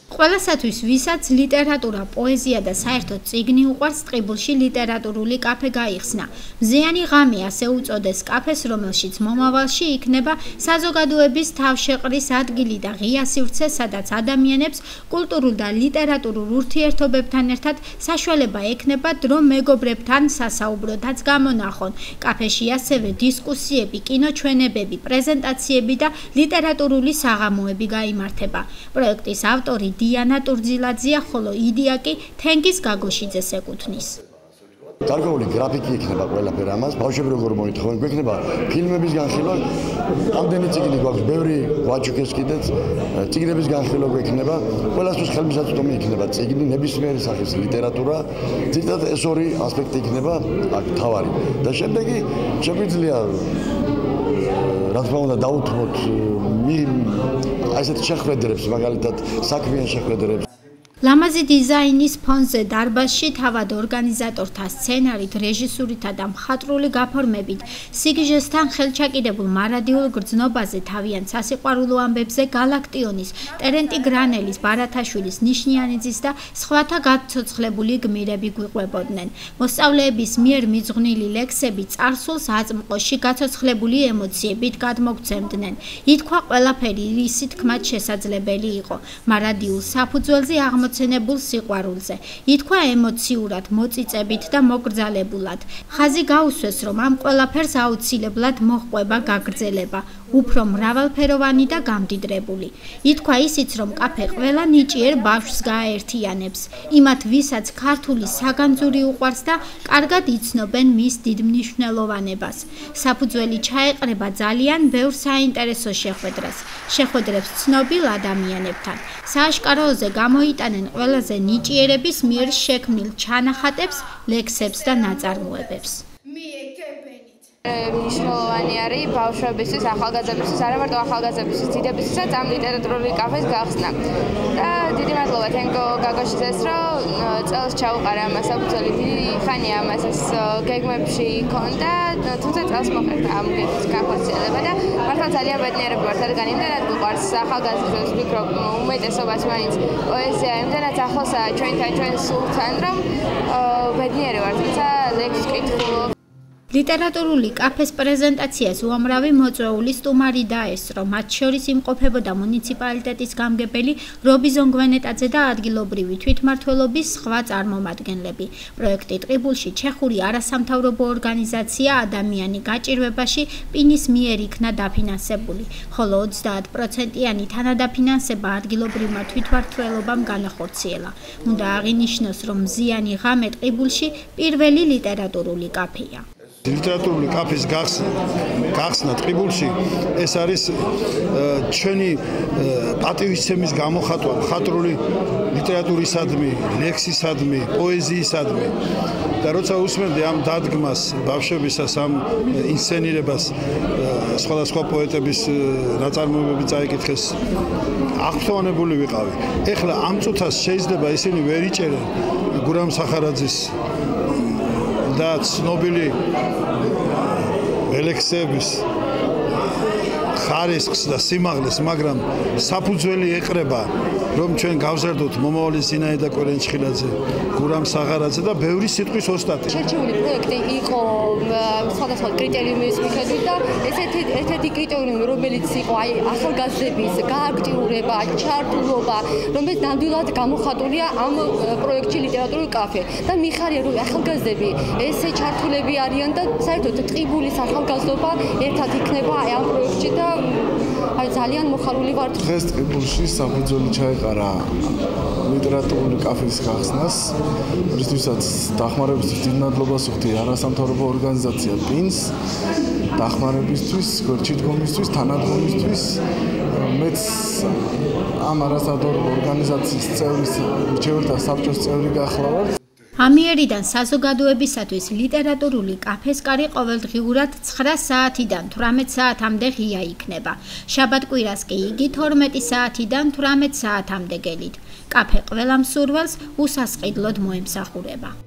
ყველასათვის, ვისაც ლიტერატურა, პოეზია და საერთოდ წიგნი უყვარს, ტყიბულში ლიტერატურული კაფე გაიხსნა. მზიანი ღამე ასე უწოდეს კაფეს, რომელშიც მომავალში იქნება საზოგადოების თავშეყრის ადგილი და ღია სივრცე, სადაც ადამიანებს კულტურულ და ლიტერატურულ ურთიერთობებთან ერთად საშუალება ექნება დრო მეგობრებთან სასაუბროთაც გამონახონ. კაფეში ასევე დისკუსიები, კინოჩვენებები, პრეზენტაციები და ლიტერატურული საღამოები გაიმართება. პროექტის ავტორი დიანა ტურძილაძეა, ხოლო იდეა კი თენგიზ გაგოშიძეს ეკუთვნის. გარკვეული გრაფიკი იქნება ყველაფერ ამას, ბავშვები როგორ მოითხოვენ, გვექნება ფილმების განხილვა, ამდენი წიგნი გვაქვს, ბევრი ვაჭუქეს კიდეც, წიგნების განხილვა გვექნება, ყველასთვის ხელმისაწვდომი იქნება წიგნი, ნებისმიერი სახის ლიტერატურა, ძირითადად ეს ორი ასპექტი იქნება აქ მთავარი. და შემდეგი შეგვიძლია რა თქმა უნდა დაუთმოთ ასეთ შეხვედრებს, მაგალითად საქმიან შეხვედრებს. ლამაზი დიზაინის ფონზე დარბაზში თავად ორგანიზატორთა სცენარით, რეჟისურითა და მხატვრული გაფორმებით, სიგიჟესთან ხელჩაკიდებულ მარადიულ გრძნობაზე თავიანთ სასიყვარულო ამბებზე გალაქტიონის, ტერენტი გრანელის, ბარათაშვილის, ნიშნიანიძის და სხვათა გაცოცხლებული გმირები გვიყვებოდნენ. მოსწავლეების მიერ მიძღვნილი ლექსები წარსულს აწმყოში გაცოცხლებული ემოციებით გადმოგცემდნენ. ითქვა ყველაფერი რისი თქმაც შესაძლებელი იყო. მარადიულ საფუძველზე აღმოცენებულ სიყვარულზე. ითქვა ემოციურად, მოწიწებით და მოკრძალებულად. ხაზი გაუსვეს, რომ ამ ყველაფერს აუცილებლად მოჰყვება გაგრძელება, უფრო მრავალფეროვანი და გამდიდრებული. ითქვა ისიც, რომ კაფე ყველა ნიჭიერ ბავშვს გააერთიანებს, იმათ ვისაც ქართული საგანძური უყვარს და კარგად იცნობენ მის დიდ მნიშვნელოვანებას. საფუძველი ჩაეყრება ძალიან ბევრ საინტერესო შეხვედრას, შეხვედრებს ცნობილ ადამიანებთან. სააშკაროზე გამოიტანენ ყველაზე ნიჭიერების მიერ შექმნილ ჩანახატებს, ლექსებს და ნაწარმოებებს. მნიშვნელოვანი არის ბავშვებისთვის, ახალგაზრდებისთვის, არა მარტო ახალგაზრდებისთვის, დიდებისთვისაც ამ ლიტერატურული კაფეს გახსნა. და დიდი მადლობა თენგო გაგოშიძეს, რომ წელს ჩაუყარა ამას საფუძველი. დიდი ხანია ამას ეს გეგმებში ქონდა, თუმცა წელს მოხერხდა ამ გეგმის განხორციელება და მართლა ძალიან ბედნიერები ვართ, რადგან იმდენად გვიყვარს ახალგაზრდებს, ვფიქრობ, უმეტესობას მაინც პოეზია იმდენად ახლოსაა ჩვენთან, ჩვენ სულთან, რომ ბედნიერი ვართ, თუმცა ლექსს ვკითხულობ. ლიტერატურული კაფეს პრეზენტაციას უამრავი მოწვეული სტუმარი დაესწრო, მათ შორის იმყოფებოდა მუნიციპალიტეტის გამგებელი რობიზონ გვენეტაძე და ადგილობრივი თვითმმართველობის სხვა წარმომადგენლები. პროექტი ტყიბულში ჩეხური არასამთავრობო ორგანიზაცია ადამიანი გაჭირვებაში პინის მიერ იქნა დაფინანსებული, ხოლო 30%-იანი თანადაფინანსება ადგილობრივმა თვითმმართველობამ განახორციელა. უნდა აღინიშნოს, რომ მზიანი ღამე ტყიბულში პირველი ლიტერატურული კაფეა. ლიტერატურული კაფის გახსნა ტყიბულში ეს არის ჩვენი პატივისცემის გამოხატვა მხატვრული ლიტერატურისადმი, ლექსისადმი, პოეზიისადმი. და როცა უსმენდი ამ დადგმას, ბავშვებისას ამ ინსცენირებას, სხვადასხვა პოეტების ნაწარმოებები წაიკითხეს, აღფრთოვანებული ვიყავი. ეხლა ამ წუთას შეიძლება ისინი ვერ იჭერენ გურამ სახარაძის და ცნობილი ელექსების ხარისხს და სიმაღლეს, მაგრამ საფუძველი ეყრება, რომ ჩვენ გავზარდოთ მომავალი ზინაიდა კვერენჩხილაძე, გურამ საღარაძე და ბევრი სიტყვის ოსტატი. შერჩეული პროექტი იყო სხვადასხვა კრიტერიუმის მიხედვით და ერთ-ერთი კრიტერიუმი, რომელიც იყო აი ახალგაზრდების გააქტიურება, ჩართულობა, რომელიც ნამდვილად გამოხატულია ამ პროექტში ლიტერატურული კაფე. და მიხარია, რომ ახალგაზრდები ესე ჩართულები არიან და საერთოდ ტყიბულის ახალგაზრდობა ერთად იქნება აი ამ პროექტში და აი ძალიან მოხარული ვარ. დღეს ტყიბულში საფუძველი ჩაეყარა ლიტერატურული კაფის გახსნას, რისთვისაც დახმარებისთვის დიდ მადლობას ვუხდი არასამთავრობო ორგანიზაცია პინს, დახმარებისთვის, გვერდჩიტგომისთვის, თანადგომისთვის. მეც ამ არასამთავრობო ორგანიზაციის წევრის მრჩეველთა საბჭოს წევრი გახლავართ. ამიერიდან საზოგადოებისათვის ლიტერატურული კაფეს კარი ყოველდღიურად 9 საათიდან 18 საათამდე ღია იქნება. შაბათ-კვირას კი იგი 12 საათიდან 18 საათამდე გელით. კაფე ყველა მსურველს უსასყიდლოდ მოემსახურება.